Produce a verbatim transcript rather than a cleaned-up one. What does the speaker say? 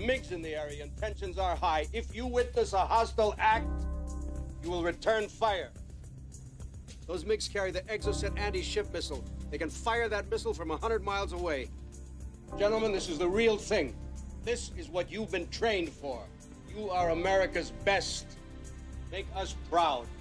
MiGs in the area and tensions are high. If you witness a hostile act, you will return fire. Those MiGs carry the Exocet anti-ship missile. They can fire that missile from one hundred miles away. Gentlemen, this is the real thing. This is what you've been trained for. You are America's best. Make us proud.